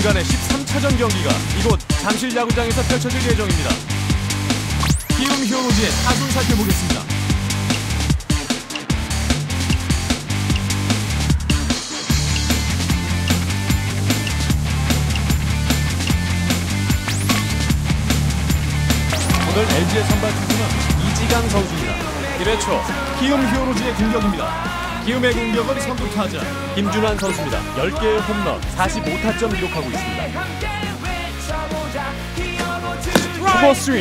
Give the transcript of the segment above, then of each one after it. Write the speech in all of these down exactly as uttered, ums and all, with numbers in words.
주간의 십삼 차전 경기가 이곳 잠실 야구장에서 펼쳐질 예정입니다. 키움 히어로즈의 타순 살펴보겠습니다. 오늘 엘지의 선발 투수는 이지강 선수입니다. 일 회 초 키움 히어로즈의 공격입니다. 키움의 공격은 선두 타자 김준환 선수입니다. 열 개의 홈런, 사십오 타점 기록하고 있습니다. 투버 스윙,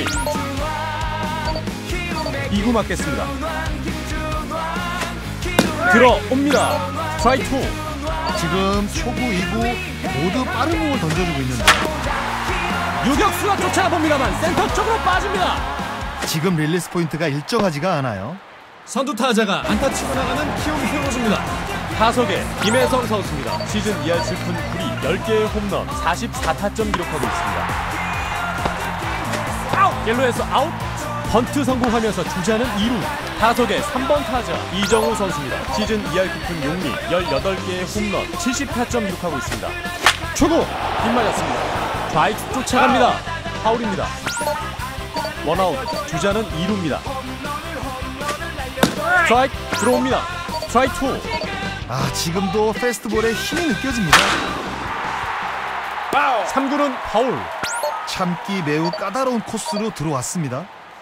이 구 맞겠습니다. 들어옵니다. 스트라이크 투. 지금 초구, 이 구 모두 빠른 공을 던져주고 있는데요. 유격수가 쫓아봅니다만 센터 쪽으로 빠집니다. 지금 릴리스 포인트가 일정하지가 않아요. 선두 타자가 안타 치고 나가는 키움 히어로즈입니다. 타석에 김혜성 선수입니다. 시즌 이 할 칠 푼 구 리, 열 개의 홈런, 사십사 타점 기록하고 있습니다. 아웃! 옐로에서 아웃! 번트 성공하면서 주자는 이 루. 타석에 삼 번 타자 이정우 선수입니다. 시즌 이 할 구 푼 육 리, 열여덟 개의 홈런, 칠십 타점 기록하고 있습니다. 초구! 빗맞았습니다. 좌익수 쫓아갑니다. 파울입니다. 원아웃, 주자는 이 루입니다. 스트라이크 들어옵니다. 스트라이크 투. 아, 지금도 페스트볼에 힘이 느껴집니다. 삼 구는 파울. 참기 매우 까다로운 코스로 들어왔습니다.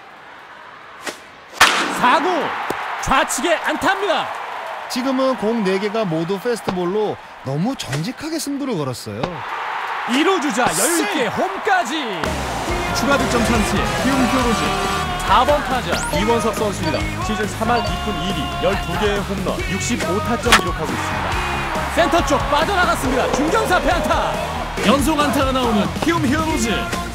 사 구 좌측에 안타입니다. 지금은 공 네 개가 모두 페스트볼로 너무 정직하게 승부를 걸었어요. 이 루 주자 열 개 홈까지. 추가 득점 찬스에 키움 히어로즈 사 번 타자 이원석 선수입니다. 시즌 삼 할 이 푼 이 리, 열두 개의 홈런, 육십오 타점 기록하고 있습니다. 센터 쪽 빠져나갔습니다. 중견사 안타. 연속 안타가 나오는 키움 히어로즈.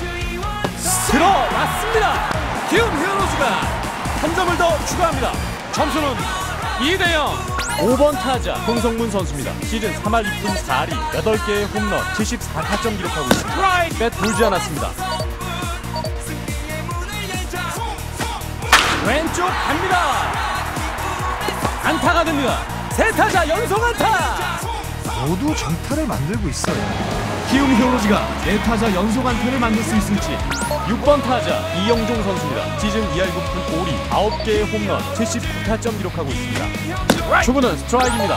들어왔습니다. 키움 히어로즈가 한 점을 더 추가합니다. 점수는 이 대 영. 오 번 타자 홍성문 선수입니다. 시즌 삼 할 이 푼 사 리, 여덟 개의 홈런, 칠십사 타점 기록하고 있습니다. 뱃 돌지 않았습니다. 왼쪽 갑니다. 안타가 됩니다. 세 타자 연속 안타. 모두 정타를 만들고 있어요. 키움 히어로즈가 네 타자 연속 안타를 만들 수 있을지. 육 번 타자 이영종 선수입니다. 시즌 이 할 구 푼 오 리, 아홉 개의 홈런, 칠십구 타점 기록하고 있습니다. 초구는 스트라이크입니다.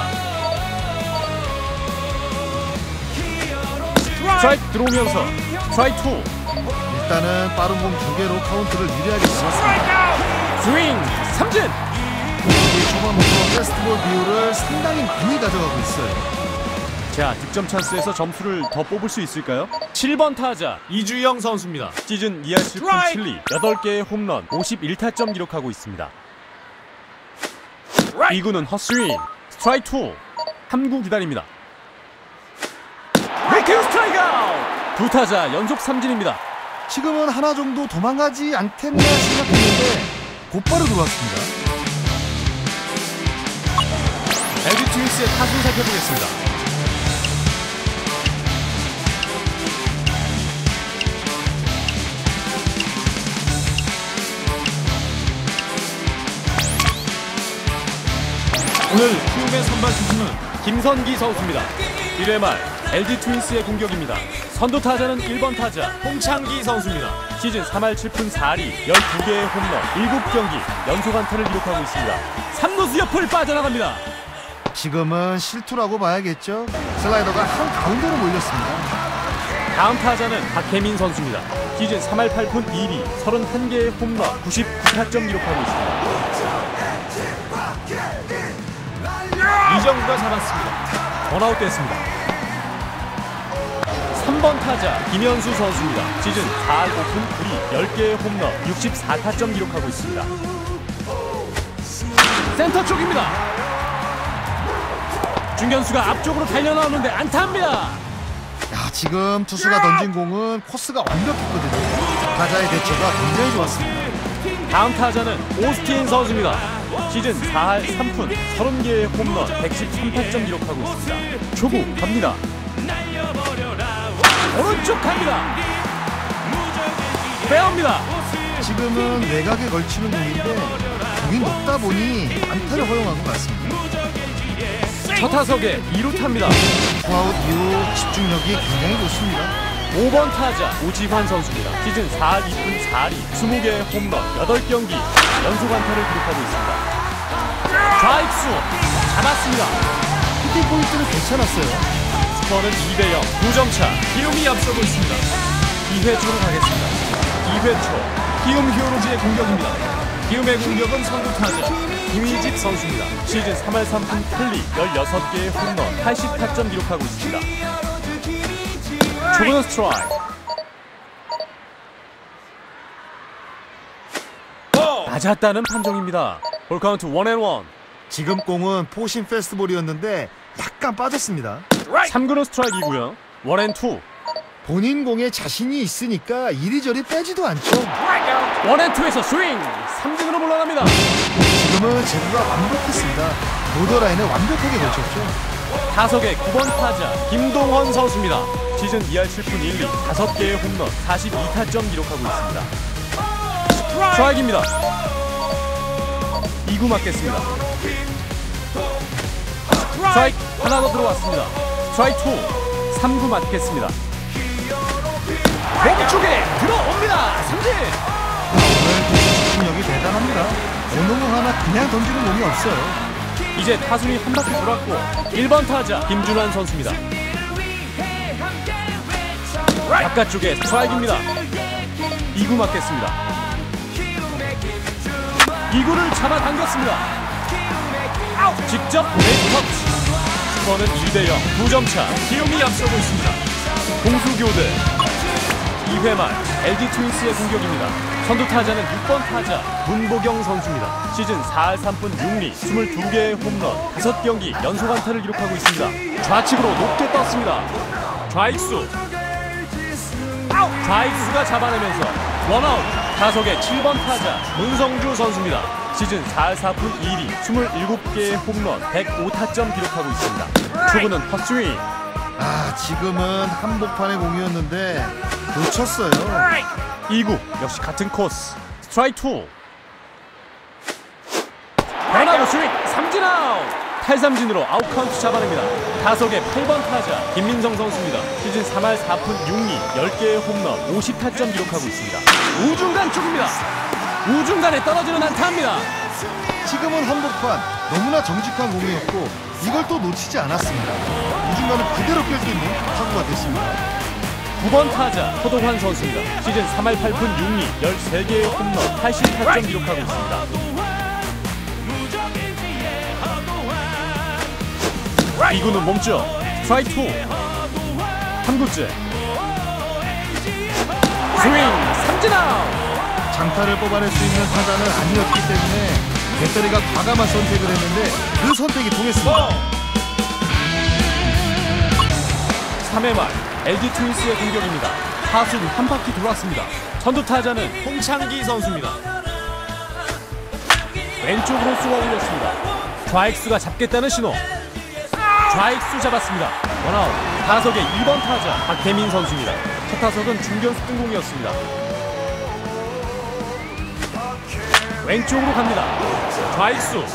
스트라이크 들어오면서 스트라이크 투. 일단은 빠른 공 두 개로 카운트를 유리하게 잡았습니다. 스윙 삼진. 초반부터 페스트볼 비율을 상당히 많이 가져가고 있어요. 자, 득점 찬스에서 점수를 더 뽑을 수 있을까요? 칠 번 타자 이주영 선수입니다. 시즌 이 할 칠 푼 칠 리, 여덟 개의 홈런, 오십일 타점 기록하고 있습니다. 이 구는 헛스윙. 스트라이크 투. 삼 구 기다립니다. breaking 스트라이크 아웃. 두 타자 연속 삼진입니다. 지금은 하나 정도 도망가지 않겠나 생각했는데 곧바로 들어왔습니다. 엘지 트윈스의 타순 살펴보겠습니다. 오늘 키움의 선발 투수는 김선기 선수입니다. 일 회 말 엘지 트윈스의 공격입니다. 선두 타자는 일 번 타자 홍창기 선수입니다. 시즌 삼 할 칠 푼 사 리, 열두 개의 홈런, 일곱 경기 연속 안타를 기록하고 있습니다. 삼 루수 옆을 빠져나갑니다. 지금은 실투라고 봐야겠죠. 슬라이더가 한 가운데로 몰렸습니다. 다음 타자는 박혜민 선수입니다. 시즌 삼 할 팔 푼 이 리, 서른한 개의 홈런, 구십구 타점 기록하고 있습니다. 이정우가 잡았습니다. 원아웃 됐습니다. 삼 번 타자 김현수 선수입니다. 시즌 사 할 오 푼 구 리, 열 개의 홈런, 육십사 타점 기록하고 있습니다. 센터 쪽입니다. 중견수가 앞쪽으로 달려나오는데 안타입니다. 야, 지금 투수가 던진 공은 코스가 완벽했거든요. 타자의 대처가 굉장히 좋았습니다. 다음 타자는 오스틴 선수입니다. 시즌 사 할 삼 푼, 서른 개의 홈런, 백십삼 타점 기록하고 있습니다. 초구 갑니다. 오른쪽 갑니다. 빼옵니다. 지금은 외곽에 걸치는 공인데 공이 높다 보니 안타를 허용한 것 같습니다. 첫 타석에 이 루 탑니다. 투아웃 이후 집중력이 굉장히 좋습니다. 오 번 타자 오지환 선수입니다. 시즌 사 할 이 푼 사 리 이십 개의 홈런 여덟 경기 연속 안타를 기록하고 있습니다. 좌익수 잡았습니다. 히팅 포인트는 괜찮았어요. 스코어는 이 대 영, 두 점 차. 키움이 앞서고 있습니다. 이 회 초로 가겠습니다. 이 회 초 키움 히어로즈의 공격입니다. 키움의 공격은 선두 타자 김희집 선수입니다. 시즌 삼 할 삼 푼 팔 리 열여섯 개의 홈런 팔십 타점 기록하고 있습니다. 초구는 스트라이크. 맞았다는 판정입니다. 볼 카운트 원 앤 원. 지금 공은 포심 페스트볼이었는데 약간 빠졌습니다. 삼 구는 스트라이크이고요. 원 앤 투. 본인 공에 자신이 있으니까 이리저리 빼지도 않죠. 원 앤 투에서 스윙. 삼진으로 물러납니다. 지금은 제구가 완벽했습니다. 보더라인을 완벽하게 걸쳤죠. 타석의 구 번 타자 김동원 선수입니다. 시즌 이 할 칠 푼 일 리 다섯 개의 홈런 사십이 타점 기록하고 있습니다. 스트라이크입니다. 이 구 맞겠습니다. 스트라이크 하나 더 들어왔습니다. 스트라이크 투. 삼 구 맞겠습니다. 왼쪽에 들어옵니다. 삼진. 오늘 집중력이 대단합니다. 어느 공 하나 그냥 던지는 공이 없어요. 이제 타순이 한 바퀴 돌았고 일 번 타자 김준환 선수입니다. 바깥쪽에 스트라이크입니다. 이 구 맞겠습니다. 이 구를 잡아당겼습니다. 직접 레이트 터치. 스코어는 이 대 영, 두 점 차. 키움이 앞서고 있습니다. 공수 교대. 이 회 말 엘지 트윈스의 공격입니다. 선두 타자는 육 번 타자 문보경 선수입니다. 시즌 사 할 삼 푼 육 리 이십이 개의 홈런 다섯 경기 연속 안타를 기록하고 있습니다. 좌측으로 높게 떴습니다. 좌익수. 좌익수가 잡아내면서 원아웃. 타석의 칠 번 타자 문성주 선수입니다. 시즌 사 할 사 푼 이 리 이십칠 개의 홈런 백오 타점 기록하고 있습니다. 초구는 헛스윙. 아, 지금은 한복판의 공이었는데 놓쳤어요. 이 구 역시 같은 코스. 스트라이크 투. 변화구 스윙. 삼진 아웃. 탈삼진으로 아웃 카운트 잡아냅니다. 타석의 팔 번 타자 김민성 선수입니다. 시즌 삼 할 사 푼 육 리 십 개의 홈런 오십 타점 기록하고 있습니다. 우중간 쪽입니다. 우중간에 떨어지는 안타입니다. 지금은 한복판 너무나 정직한 공이었고 이걸 또 놓치지 않았습니다. 우중간을 그대로 깰 수 있는 타구가 됐습니다. 구 번 타자 허동환 선수입니다. 시즌 삼 할 팔 푼 육 리 십삼 개의 홈런 팔십 타점 기록하고 있습니다. 이 구는 몸쪽. 스트라이크 투. 삼 구째. 스윙. 삼진 아웃. 장타를 뽑아낼 수 있는 타자는 아니었기 때문에 배터리가 과감한 선택을 했는데 그 선택이 통했습니다. 삼 회 말 엘지 트윈스의 공격입니다. 타순 한 바퀴 돌았습니다. 선두 타자는 홍창기 선수입니다. 왼쪽으로 쏘아 올렸습니다. 좌익수가 잡겠다는 신호. 좌익수 잡았습니다. 원아웃. 타석의 이 번 타자 박태민 선수입니다. 첫 타석은 중견수 뜬공이었습니다. 왼쪽으로 갑니다. 좌익수.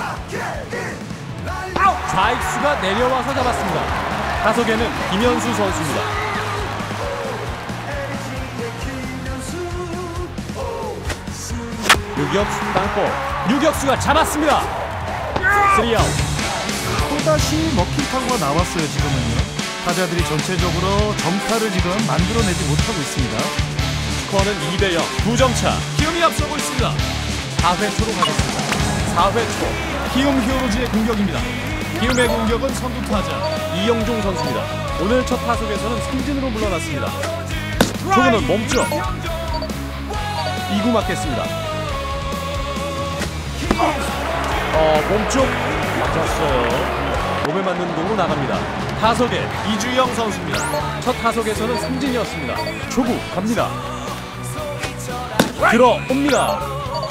좌익수가 내려와서 잡았습니다. 타석에는 김현수 선수입니다. 유격수 땅볼. 유격수가 잡았습니다. 쓰리 아웃. 또다시 먹힌 타구가 나왔어요. 지금은요. 타자들이 전체적으로 점타를 지금 만들어내지 못하고 있습니다. 스코어는 이 대 영, 두 점 차. 키움이 앞서고 있습니다. 사 회 초로 가겠습니다. 사 회 초 키움 히어로즈의 공격입니다. 키움의 공격은 선두 타자 이영종 선수입니다. 오늘 첫 타석에서는 삼진으로 물러났습니다. 초구는 몸쪽. 이 구 맞겠습니다. 어, 몸쪽 맞았어요. 몸에 맞는 공으로 나갑니다. 타석에 이주영 선수입니다. 첫 타석에서는 삼진이었습니다. 초구 갑니다. 들어옵니다.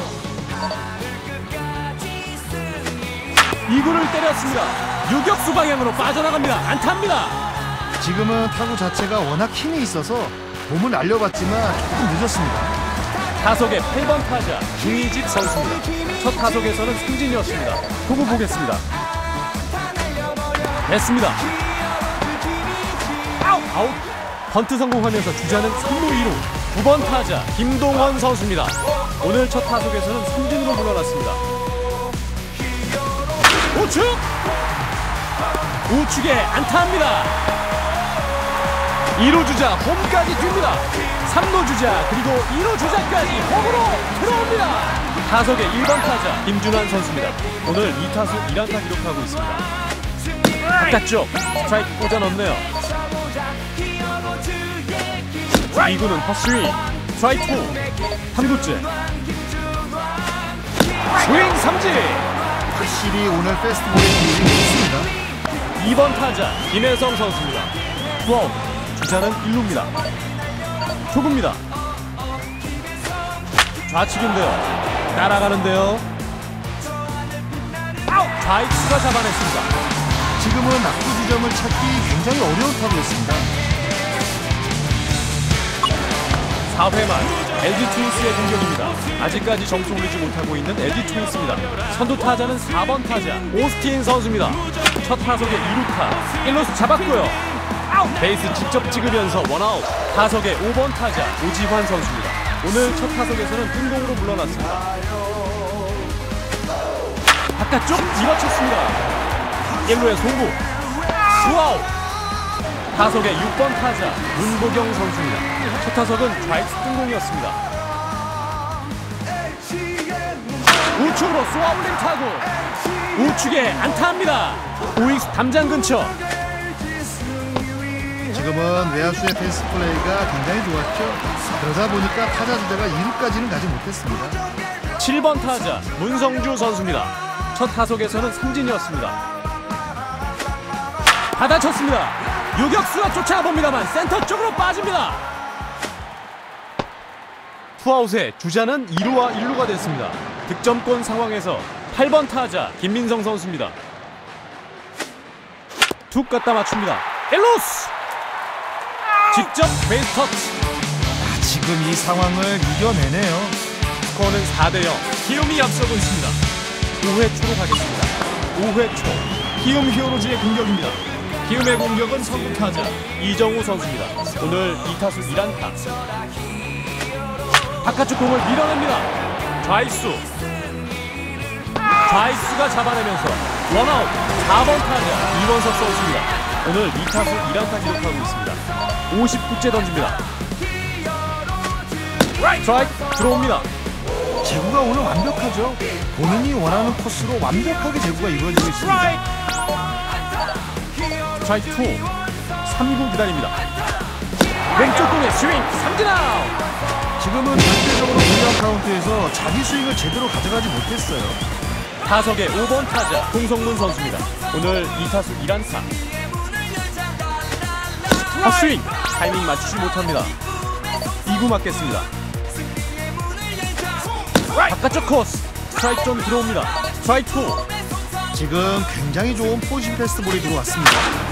이 구를 때렸습니다. 유격수 방향으로 빠져나갑니다. 안타입니다. 지금은 타구 자체가 워낙 힘이 있어서 몸을 날려봤지만 조금 늦었습니다. 타석의 팔 번 타자 김희집 선수입니다. 첫 타석에서는 삼진이었습니다. 초구 보겠습니다. 됐습니다. 아웃! 아웃! 번트 성공하면서 주자는 삼 루 이 루. 구 번 타자 김동원 선수입니다. 오늘 첫 타석에서는 삼진으로 물러났습니다. 우측! 우측에 안타합니다. 이 루 주자 홈까지 뜁니다. 삼 루 주자 그리고 이 루 주자까지 홈으로 들어옵니다. 타석의 일 번 타자 김준환 선수입니다. 오늘 이 타수 일 안타 기록하고 있습니다. 바깥쪽 스트라이크 꽂아 넣네요. 이 구는 헛스윙 스트라이크 투. 삼 구째 스윙 삼진. 확실히 오늘 페스티벌의 기운이 있습니다. 이 번 타자 김혜성 선수입니다. 투아웃. 주자는 일 루입니다. 초구입니다. 좌측인데요. 따라가는데요. 좌익수가 잡아냈습니다. 지금은 낙구 지점을 찾기 굉장히 어려운 타구였습니다. 사 회 말 엘지 트윈스의 공격입니다. 아직까지 점수 올리지 못하고 있는 엘지 트윈스입니다. 선두 타자는 사 번 타자 오스틴 선수입니다. 첫 타석에 이 루타 일 루수 잡았고요. 베이스 직접 찍으면서 원아웃. 타석의 오 번 타자 오지환 선수입니다. 오늘 첫 타석에서는 뜬공으로 물러났습니다. 바깥쪽 밀어쳤습니다. 일 루의 송구 투아웃. 타석의 육 번 타자 문보경 선수입니다. 첫 타석은 좌익수 뜬공이었습니다. 우측으로 쏘아올린 타구 우측에 안타합니다. 우익수 담장 근처. 지금은 외야수의 펜스 플레이가 굉장히 좋았죠. 그러다 보니까 타자 주자가 이 루까지는 가지 못했습니다. 칠 번 타자 문성주 선수입니다. 첫 타석에서는 삼진이었습니다. 받아쳤습니다. 유격수가 쫓아봅니다만 센터 쪽으로 빠집니다. 투아웃에 주자는 이 루와 일 루가 됐습니다. 득점권 상황에서 팔 번 타자 김민성 선수입니다. 툭 갖다 맞춥니다. 일 루스! 직접 베이스 터치. 아, 지금 이 상황을 이겨내네요. 스코어는 사 대 영. 키움이 앞서고 있습니다. 오 회 초로 가겠습니다. 오 회 초 키움 히어로즈의 공격입니다. 키움의 공격은 선두 타자 이정우 선수입니다. 오늘 이 타수 일 안타. 바깥쪽 공을 밀어냅니다. 좌익수 좌익수가 잡아내면서 원아웃. 사 번 타자 이원석 선수입니다. 오늘 이 타수 일 안타 기록하고 있습니다. 오십 구째 던집니다. 스트라이크 들어옵니다. 제구가 오늘 완벽하죠. 본인이 원하는 코스로 완벽하게 제구가 이루어지고 있습니다. 스트라이크 투. 삼 구 기다립니다. 왼쪽 공에 스윙 삼진 아웃. 지금은 절대적으로 중요한 카운트에서 자기 스윙을 제대로 가져가지 못했어요. 타석의 오 번 타자 홍성문 선수입니다. 오늘 이 타수 일 안타. 헛스윙 타이밍 맞추지 못합니다. 이 구 맞겠습니다. 바깥쪽 코스 스트라이크 좀 들어옵니다. 스트라이크 투. 지금 굉장히 좋은 포진 패스트볼이 들어왔습니다.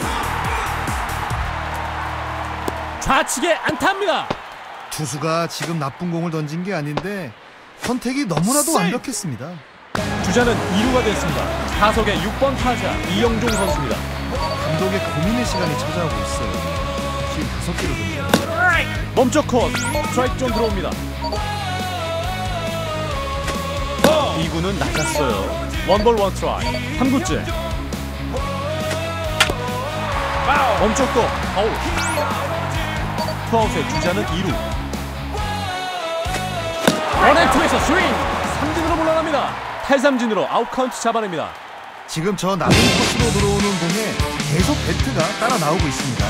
좌측에 안타입니다. 투수가 지금 나쁜 공을 던진 게 아닌데 선택이 너무나도 완벽했습니다. 주자는 이 루가 됐습니다. 타석의 육 번 타자 이영종 선수입니다. 감독의 고민의 시간이 찾아오고 있어요. 지금 다섯 개로 던집니다. 멈춰 컷 스트라이크 좀 들어옵니다. 이 구는 낮았어요. 원볼 원트라이. 삼 구째 멈췄고 아웃. 투아웃의 주자는 이 루. 원앤투에서 스윙 삼진으로 물러납니다. 탈삼진으로 아웃카운트 잡아냅니다. 지금 저 낮은 코스로 들어오는 공에 계속 배트가 따라 나오고 있습니다.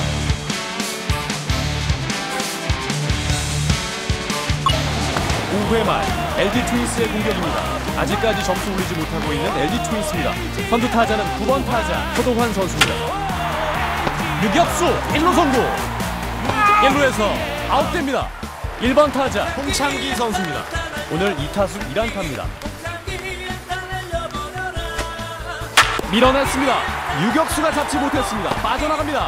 오 회 말 엘지 트윈스의 공격입니다. 아직까지 점수 올리지 못하고 있는 엘지 트윈스입니다. 선두 타자는 구 번 타자 허동환 선수입니다. 유격수 일 루 송구. 일 루에서 아웃됩니다. 일 번 타자 홍창기 선수입니다. 오늘 이 타수 일 안타입니다. 밀어냈습니다. 유격수가 잡지 못했습니다. 빠져나갑니다.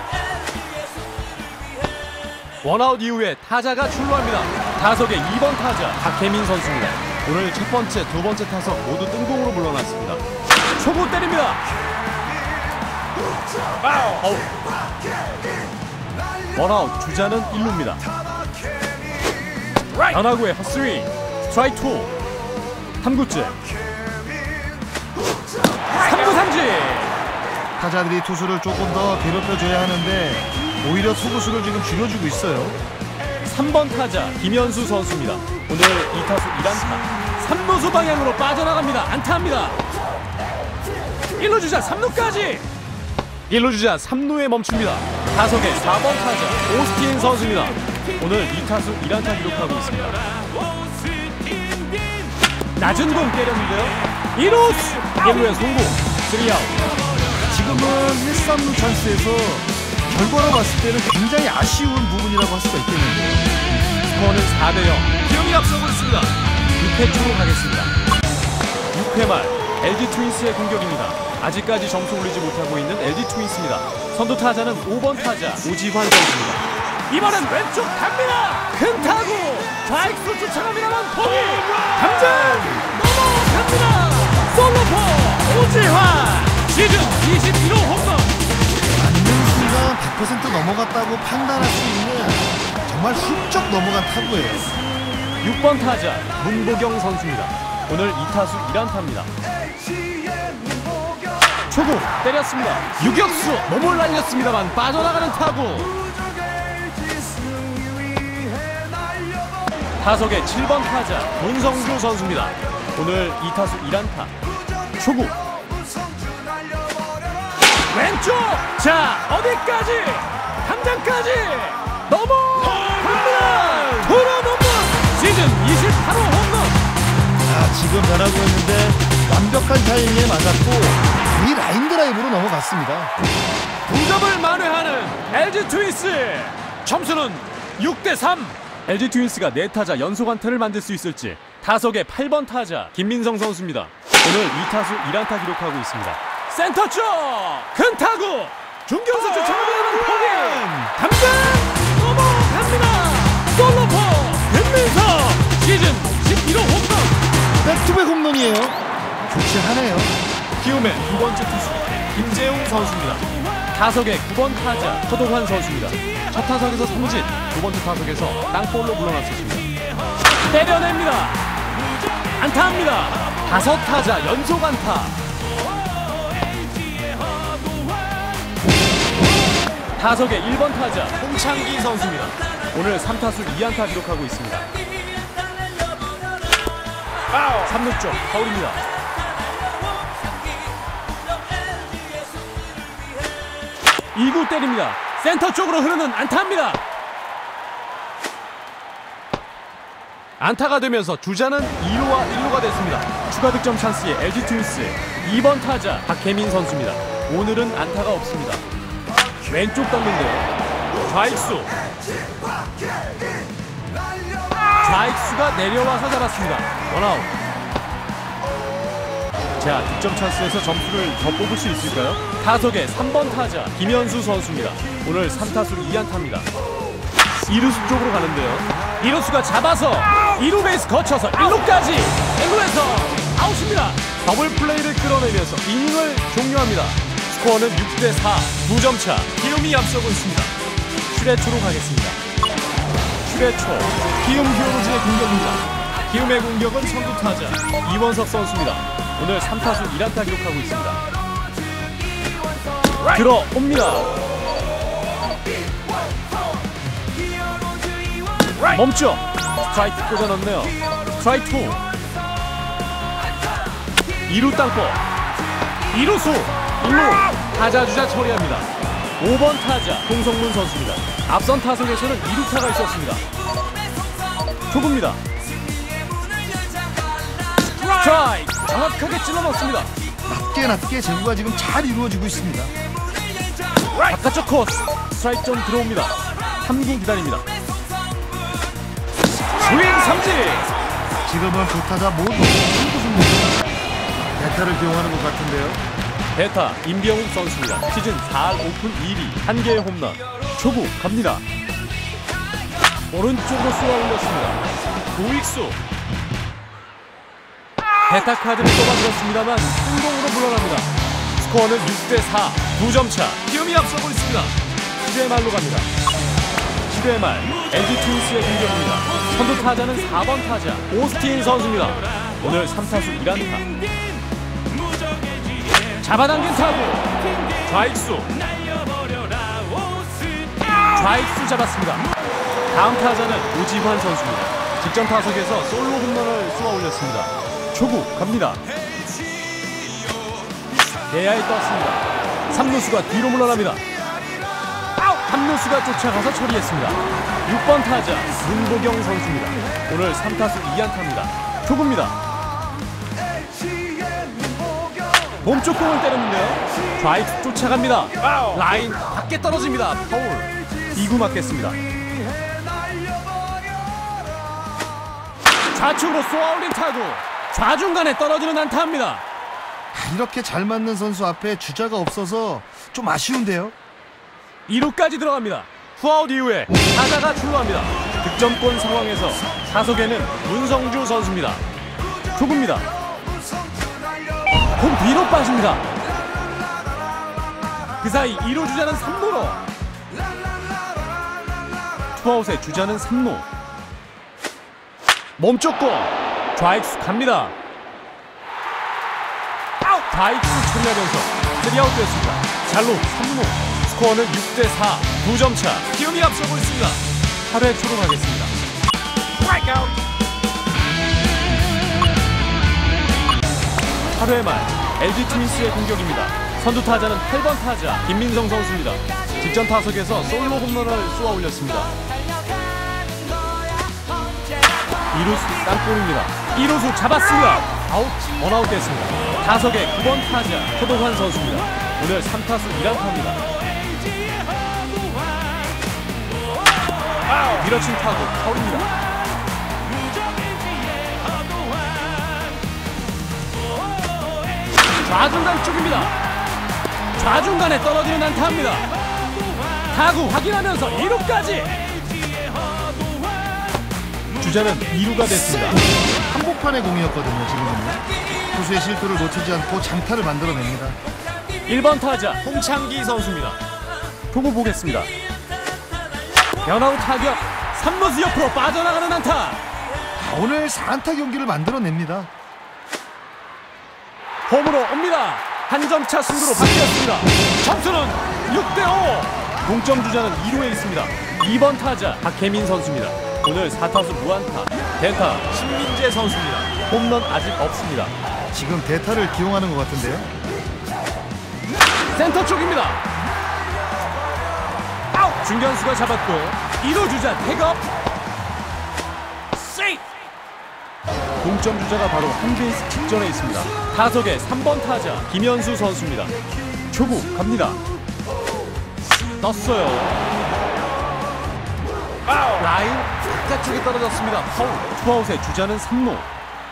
원아웃 이후에 타자가 출루합니다. 타석의 이 번 타자 박혜민 선수입니다. 오늘 첫 번째, 두 번째 타석 모두 뜬공으로 물러났습니다. 초구 때립니다. 아웃. 원아웃. 주자는 일 루입니다. 변화구의 헛스윙. 스트라이크 투. 삼 구째. 삼 구 삼진. 타자들이 투수를 조금 더 괴롭혀줘야 하는데 오히려 투구수를 지금 줄여주고 있어요. 삼 번 타자 김현수 선수입니다. 오늘 이 타수 일 안타. 삼 루수 방향으로 빠져나갑니다. 안타합니다. 일 루 주자 삼 루까지. 일 루 주자 삼 루에 멈춥니다. 타석의 사 번 타자 오스틴 선수입니다. 오늘 이 타수 일 안타 기록하고 있습니다. 낮은 공 때렸는데요. 일 루수 일 루에 송구. 삼 아웃. 지금은 일, 삼 루 찬스에서 결과로 봤을 때는 굉장히 아쉬운 부분이라고 할 수가 있겠는데요. 스코어는 사 대 영. 기영이 앞서고 있습니다. 육 회 초로 가겠습니다. 육 회 말 엘지 트윈스의 공격입니다. 아직까지 점수 올리지 못하고 있는 엘지 트윈스입니다. 선두 타자는 오 번 타자 오지환 선수입니다. 이번엔 왼쪽 갑니다. 큰 타구. 좌익수 쫓아갑니다만 포기. 당장 넘어갑니다. 솔로포 오지환. 시즌 이십일 호 홈런. 맞는 순간 백 퍼센트 넘어갔다고 판단할 수 있는 정말 훌쩍 넘어간 타구예요. 육 번 타자 문보경 선수입니다. 오늘 이 타수 일 안타입니다. 초구 때렸습니다. 유격수 몸을 날렸습니다만 빠져나가는 타구. 타석의 칠 번 타자 문성규 선수입니다. 오늘 이 타수 일 안타. 초구 왼쪽. 자 어디까지. 담장까지 넘어갑니다. 돌아 넘어. 시즌 이십팔 호 홈런. 아, 지금 변화구였는데 완벽한 타이밍에 맞았고 이 라인 드라이브로 넘어갔습니다. 두 점을 만회하는 엘지 트윈스. 점수는 육 대 삼. 엘지 트윈스가 네 타자 연속 안타를 만들 수 있을지. 타석의 팔 번 타자 김민성 선수입니다. 오늘 이 타수 일 안타 기록하고 있습니다. 센터 쪽 큰 타구. 중견수 쫓아가는 포기. 담장 넘어갑니다. 솔로포 김민성. 시즌 십일 호 홈런. 백투백 홈런이에요. 좋지 않아요. 키움의 두 번째 투수 김재웅 선수입니다. 타석의 구 번 타자 허동환 선수입니다. 첫 타석에서 삼진, 두 번째 타석에서 땅볼로 물러났었습니다. 때려냅니다. 안타합니다. 다섯 타자 연속 안타. 타석의 일 번 타자 홍창기 선수입니다. 오늘 삼 타수 이 안타 기록하고 있습니다. 삼 루 쪽 파울입니다. 이 구 때립니다. 센터 쪽으로 흐르는 안타입니다. 안타가 되면서 주자는 이 루와 일 루가 됐습니다. 추가 득점 찬스의 엘지 트윈스 이 번 타자 박혜민 선수입니다. 오늘은 안타가 없습니다. 왼쪽 떴는데요. 좌익수. 좌익수가 내려와서 잡았습니다. 원아웃. 자, 득점 찬스에서 점수를 더 뽑을 수 있을까요? 타석의 삼 번 타자 김현수 선수입니다. 오늘 삼 타수 이 안타입니다. 이 루수 쪽으로 가는데요. 이 루수가 잡아서 이 루 베이스 거쳐서 일 루까지. 일 루에서 아웃입니다. 더블 플레이를 끌어내면서 이닝을 종료합니다. 스코어는 육 대 사. 두 점 차. 키움이 앞서고 있습니다. 칠 회 초로 가겠습니다. 칠 회 초 키움 히어로즈의 공격입니다. 키움의 공격은 선두 타자 이원석 선수입니다. 오늘 삼 타수 일 안타 기록하고 있습니다. 들어옵니다. 멈춰. 스트라이크 꽂아 넣네요. 스트라이크 투. 이 루 땅볼. 이 루수 일 루 타자 주자 처리합니다. 오 번 타자 홍성문 선수입니다. 앞선 타석에서는 이 루타가 있었습니다. 초구입니다. 스트라이크 정확하게 찔러넣습니다. 낮게 낮게 제구가 지금 잘 이루어지고 있습니다. 바깥쪽 코스. 스트라이크 좀 들어옵니다. 삼 구 기다립니다. 스윙 삼진. 지금은 두 타자 모두 승부수입니다. 대타를 기용하는 것 같은데요. 대타 임병욱 선수입니다. 시즌 사 할 오픈 일 위 한 개의 홈런. 초구 갑니다. 오른쪽으로 쏘아 올렸습니다. 우익수. 대타 카드를 뽑아들었습니다만 뜬공으로 물러납니다. 스코어는 육 대 사. 두 점 차. 키움이 앞서고 있습니다. 칠 회 말로 갑니다. 칠 회 말 엘지 트윈스의 공격입니다. 선두 타자는 사 번 타자 오스틴 선수입니다. 오늘 삼 타수 일 안타. 잡아당긴 타구. 좌익수. 좌익수 잡았습니다. 다음 타자는 오지환 선수입니다. 직전 타석에서 솔로 홈런을 쏘아 올렸습니다. 초구 갑니다. 내야에 떴습니다. 삼 루수가 뒤로 물러납니다. 삼 루수가 쫓아가서 처리했습니다. 육 번 타자 문보경 선수입니다. 오늘 삼 타수 이 안타입니다. 초구입니다. 몸쪽 공을 때렸는데요. 좌익수 쫓아갑니다. 라인 밖에 떨어집니다. 파울. 이 구 맞겠습니다. 좌측으로 쏘아올린 타구. 좌중간에 떨어지는 안타입니다. 이렇게 잘 맞는 선수 앞에 주자가 없어서 좀 아쉬운데요. 이 루까지 들어갑니다. 후아웃 이후에 타자가 출루합니다. 득점권 상황에서 타석에는 문성주 선수입니다. 초구입니다. 공 뒤로 빠집니다. 그 사이 일 루 주자는 삼 루로. 투아웃의 주자는 삼 루. 몸쪽 공. 좌익수 갑니다. 좌익수 처리하면서 쓰리아웃 됐습니다. 잘루 삼 루. 스코어는 육 대 사. 두 점 차. 키움이 앞서고 있습니다. 팔 회 초로 가겠습니다. 팔 회 말 엘지 트윈스의 공격입니다. 선두 타자는 팔 번 타자 김민성 선수입니다. 직전 타석에서 솔로 홈런을 쏘아 올렸습니다. 이 루수 땅볼입니다. 이 루수 잡았습니다. 아웃, 원아웃 됐습니다. 타석의 구 번 타자 허동환 선수입니다. 오늘 삼 타수 일 안타입니다. 밀어친 타구 파울입니다. 좌중간 쪽입니다. 좌중간에 떨어지는 안타입니다. 타구 확인하면서 이 루까지. 주자는 이 루가 됐습니다. 한복판의 공이었거든요. 지금은요. 투수의 실수를 놓치지 않고 장타를 만들어냅니다. 일 번 타자 홍창기 선수입니다. 보고 보겠습니다. 변화후 타격. 삼 루수 옆으로 빠져나가는 안타. 아, 오늘 사 안타 경기를 만들어냅니다. 홈으로 옵니다. 한 점 차 승부로 바뀌었습니다. 점수는 육 대 오. 동점 주자는 이 루에 있습니다. 이 번 타자 박혜민 선수입니다. 오늘 사 타수 무안타. 대타 신민재 선수입니다. 홈런 아직 없습니다. 지금 대타를 기용하는 것 같은데요. 센터 쪽입니다. 아웃. 중견수가 잡았고요. 일 루 주자 태업. 세이프. 동점 주자가 바로 한 베이스 직전에 있습니다. 타석의 삼 번 타자 김현수 선수입니다. 초구 갑니다. 떴어요. 라인 바깥쪽에 떨어졌습니다. 파울. 투아웃의 주자는 삼 루.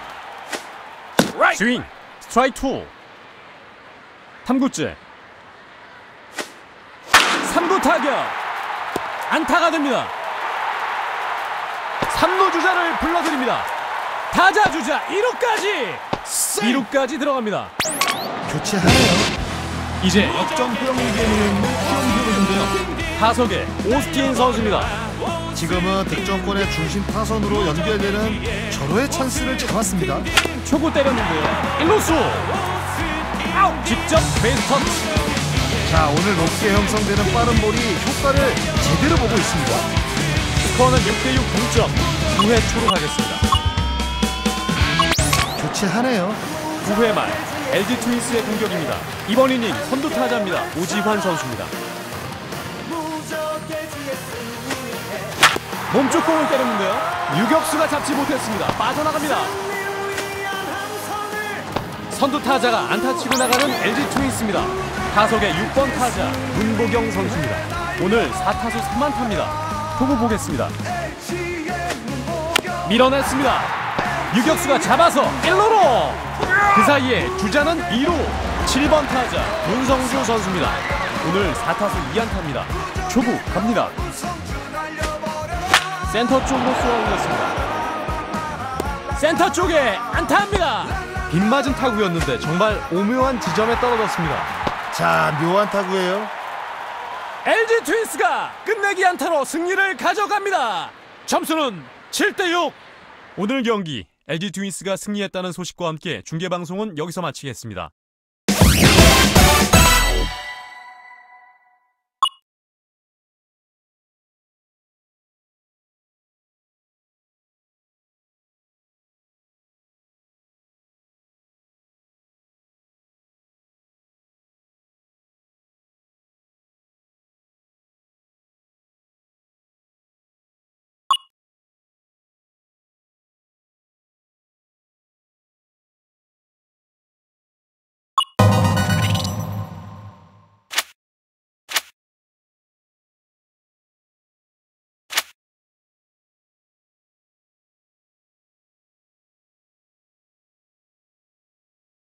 스윙 스트라이크 투. 삼 구째 삼 구 타격. 안타가 됩니다. 삼 루 주자를 불러드립니다. 타자 주자 이 루까지. 이 루까지 들어갑니다. 교체하네요. 이제 역전표 경기에 있는 키움히어로즈인데요. 타석에 오스틴 선수입니다. 지금은 득점권의 중심 타선으로 연결되는 절호의 찬스를 잡았습니다. 초구 때렸는데요. 일 루수 아웃. 직접 베이스 터치. 자, 오늘 높게 형성되는 빠른 볼이 효과를 제대로 보고 있습니다. 스코어는 육 대 육 동점. 구 회 초로 가겠습니다. 교체하네요. 구 회 말 엘지 트윈스의 공격입니다. 이번 이닝 선두 타자입니다. 오지환 선수입니다. 몸쪽 공을 때렸는데요. 유격수가 잡지 못했습니다. 빠져나갑니다. 선두 타자가 안타 치고 나가는 엘지 트윈스입니다. 타석의 육 번 타자 문보경 선수입니다. 오늘 사 타수 삼 안타입니다. 보고 보겠습니다. 밀어냈습니다. 유격수가 잡아서 일 루로. 그 사이에 주자는 이 루. 칠 번 타자 문성주 선수입니다. 오늘 사 타수 이 안타입니다. 초구 갑니다. 센터 쪽으로 쏘아 올렸습니다. 센터 쪽에 안타입니다. 빗맞은 타구였는데 정말 오묘한 지점에 떨어졌습니다. 자, 묘한 타구예요. 엘지 트윈스가 끝내기 안타로 승리를 가져갑니다. 점수는 칠 대 육. 오늘 경기 엘지 트윈스가 승리했다는 소식과 함께 중계방송은 여기서 마치겠습니다.